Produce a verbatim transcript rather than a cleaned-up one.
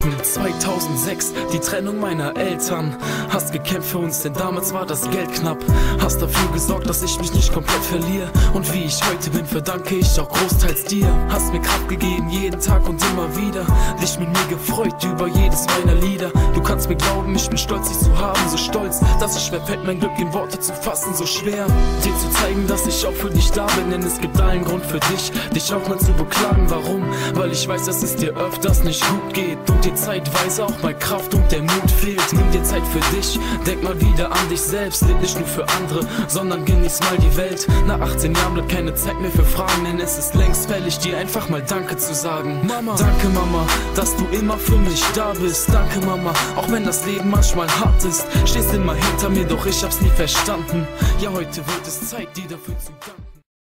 vergessen. zweitausendsechs, die Trennung meiner Eltern. Hast gekämpft für uns, denn damals war das Geld knapp. Hast dafür gesorgt, dass ich mich nicht komplett verliere. Und wie ich heute bin, verdanke ich auch großteils dir. Hast mir Kraft gegeben, jeden Tag und immer wieder. Dich mit mir gefreut über jedes meiner Lieder. Du kannst mir glauben, ich bin stolz, dich zu haben. So stolz, dass es schwer fällt, mein Glück in Worte zu fassen. So schwer, dir zu zeigen, dass ich auch für dich da bin. Denn es gibt allen Grund für dich, dich auch mal zu beklagen. Warum? Weil ich weiß, dass es dir öfters nicht gut geht. Und dir zeitweise auch mal Kraft und der Mut fehlt. Nimm dir Zeit für dich, denk mal wieder an dich selbst. Leb nicht nur für andere, sondern genieß mal die Welt. Nach achtzehn Jahren bleibt keine Zeit mehr für Fragen, denn es ist längst fällig, dir einfach mal Danke zu sagen. Mama, danke Mama, dass du immer für mich da bist. Danke Mama, auch wenn das Leben manchmal hart ist. Stehst immer hinter mir, doch ich hab's nie verstanden. Ja, heute wird es Zeit, dir dafür zu danken.